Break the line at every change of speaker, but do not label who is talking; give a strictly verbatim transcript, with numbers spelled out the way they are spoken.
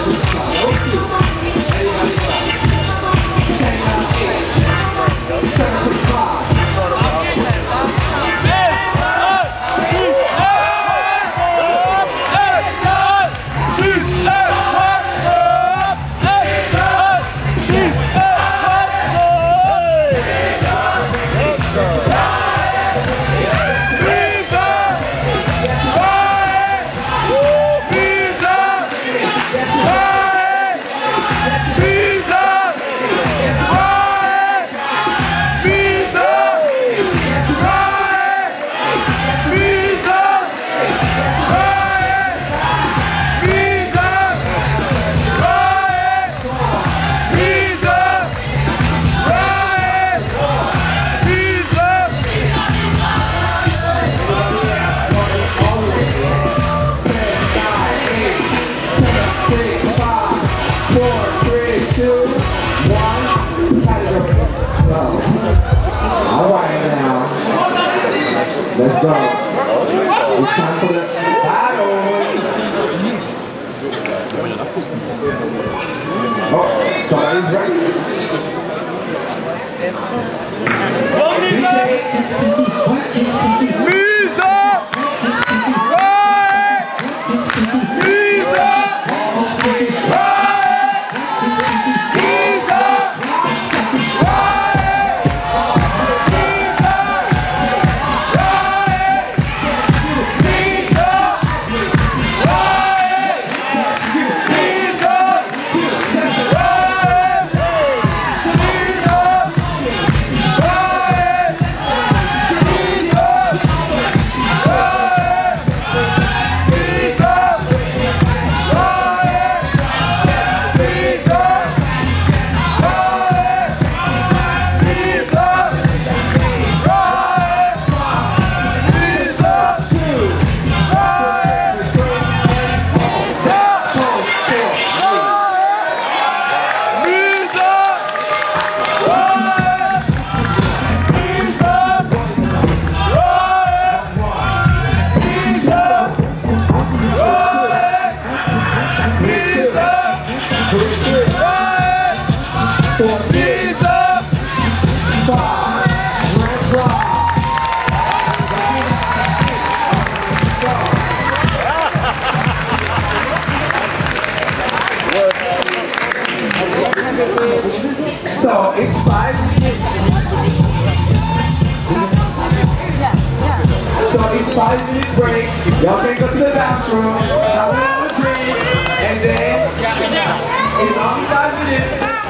Let's go. It's time for the battle. Oh, somebody's ready. D J. Lisa! So it's five minutes. So it's five minute break. Y'all can go to the bathroom, have a drink, and then it's only five minutes.